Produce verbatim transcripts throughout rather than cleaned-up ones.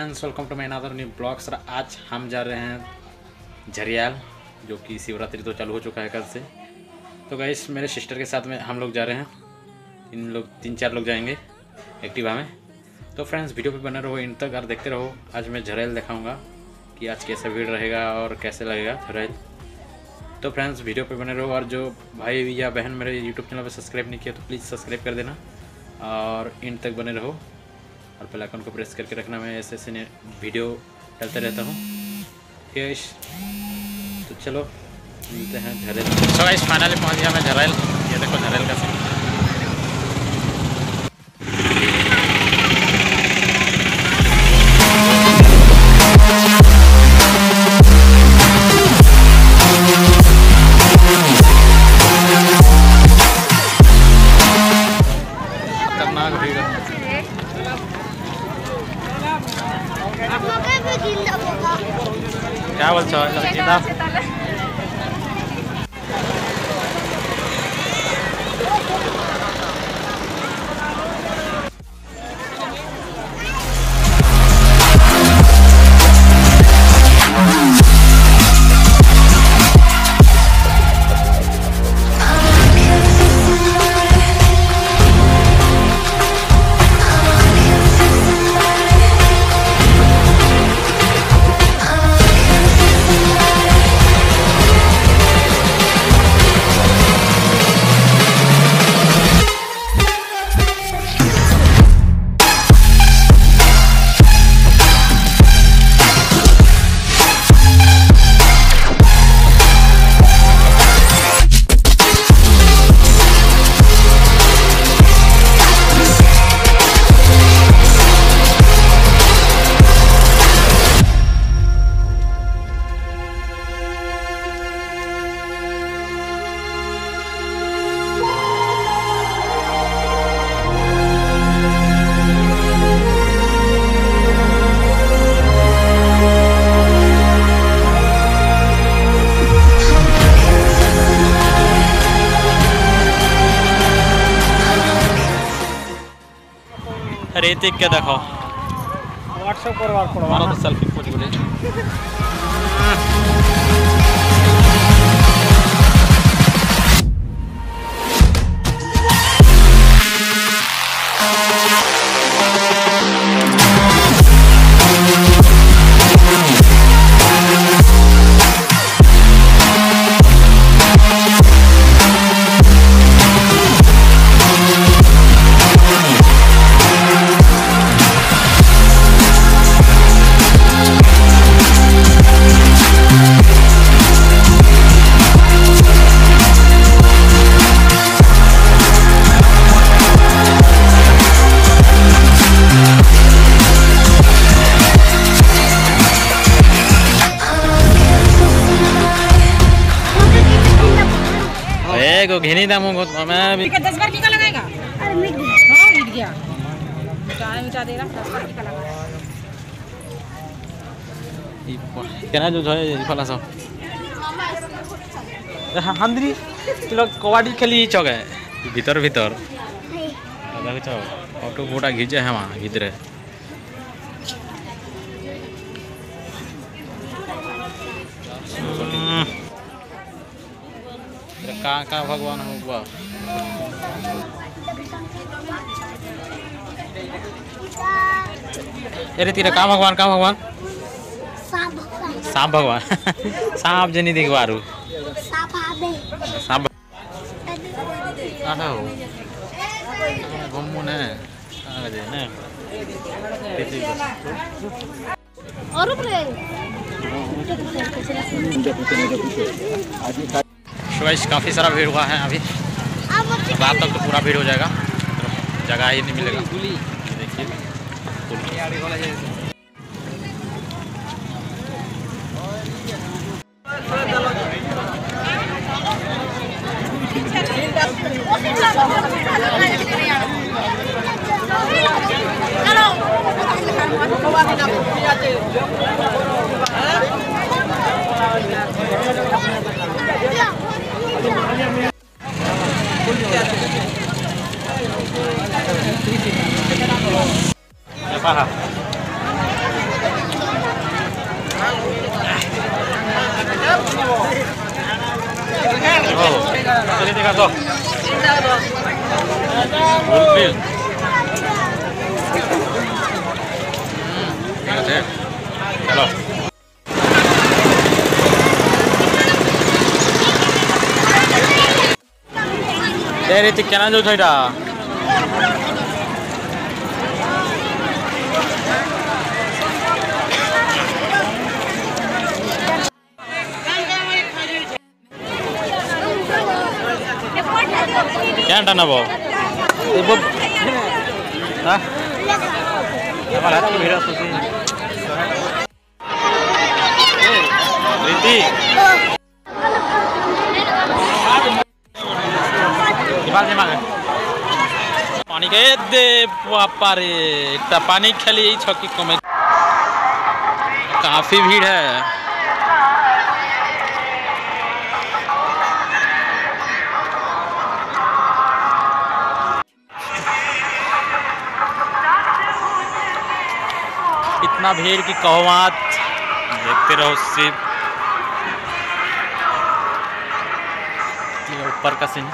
Friends, welcome to my another new blog. Sir आज हम जा रहे हैं झरियाल, जो कि शिवरात्रि तो चालू हो चुका है कल से। तो गाइस मेरे सिस्टर के साथ में हम लोग जा रहे हैं, तीन लोग तीन चार लोग जाएंगे एक्टिवा में। तो फ्रेंड्स वीडियो पे बने रहो इन तक और देखते रहो। आज मैं झरियाल दिखाऊंगा कि आज कैसा भीड़ रहेगा और कैसे लगेगा झरियाल। तो फ्रेंड्स वीडियो पे बने रहो, और जो भाई या बहन मेरे यूट्यूब चैनल पर सब्सक्राइब नहीं किया तो प्लीज़ सब्सक्राइब कर देना और इन तक बने रहो और बेल आइकन को प्रेस करके रखना। मैं ऐसे ऐसे वीडियो डालते रहता हूँ। यस, तो चलो मिलते हैं झरियाल। सो गाइस फाइनली पहुँच गया मैं झरियाल। ये देखो झरियाल का सीन। क्या बोल छो रेतिक के देखो व्हाट्सएप करवा पड़ो मारो तो सेल्फी पोज बोले। को घेनी दाम मैं भी दस बार टीका लगाएगा। अरे मिट गया। हां मिट गया। चाय मिटा देगा दस बार टीका लगा। ई केना जो है फला सब हांद्री लोग कबड्डी खेली चगे भीतर भीतर देखो छ फोटो मोटा घिचे है वहां भीतर। का का भगवान हुआ अरे तेरा का भगवान का भगवान सांप भगवान सांप जनी देख बारू सांप आबे सांप आहो घुमू ने आ जे ने और ऊपर गाइस काफ़ी सारा भीड़ हुआ है अभी। रात तक तो पूरा भीड़ हो जाएगा, जगह ही नहीं मिलेगा। देखिए का तो कुल्फी चलो तेरी चिकन जो था क्या ना वो रीति पानी के दे पापा रे इतना पानी खेली यही छकी कमे काफी भीड़ है। इतना भीड़ की कहो मत, देखते रहो सिर्फ ऊपर का सीन।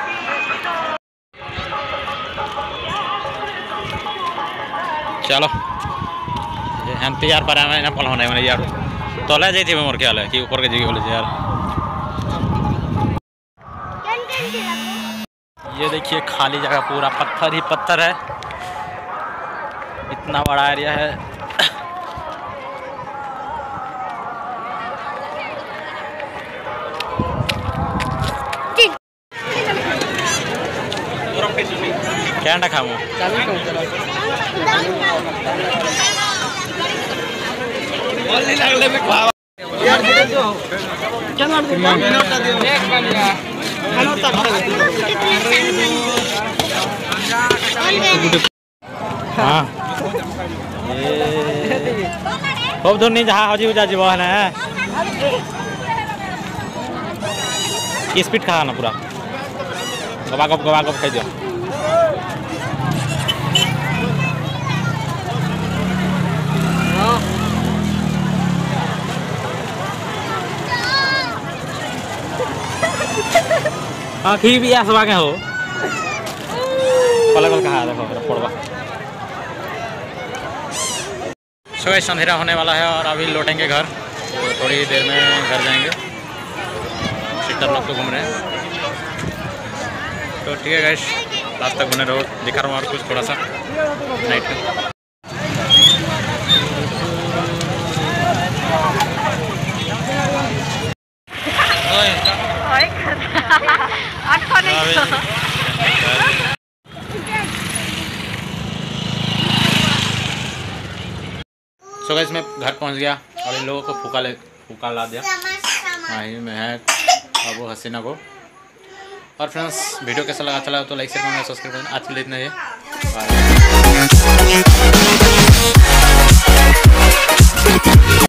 चलो हम तैयार पर आए ना पल होने यार तले जाती है मोर ख्याल है कि ऊपर के जगह बोले यार। ये देखिए खाली जगह पूरा पत्थर ही पत्थर है, इतना बड़ा एरिया है। क्या ना खाऊं हाँ खूब धुनी जहाँ हजी उजा जीव है ना स्पीड खा ना पूरा गवा गप गवा गप खाई दियो। हाँ खी भी ऐसा के हो पलक कहा देखो पड़वा। सो अंधेरा होने वाला है और अभी लौटेंगे घर, तो थोड़ी देर में घर जाएंगे। सिस्टर लोग तो घूम रहे हैं, तो ठीक है गाइस लास्ट तक बने रहो, दिखा रहा हूँ और कुछ थोड़ा सा नाइट में। सो गाइस मैं घर पहुंच गया और इन लोगों को फूका ले फूका ला दिया माही में है और वो हसीना को। और फ्रेंड्स वीडियो कैसा लगा, अच्छा लगा तो लाइक शेयर कमेंट सब्सक्राइब करना। आज के लिए इतना ही। बाय।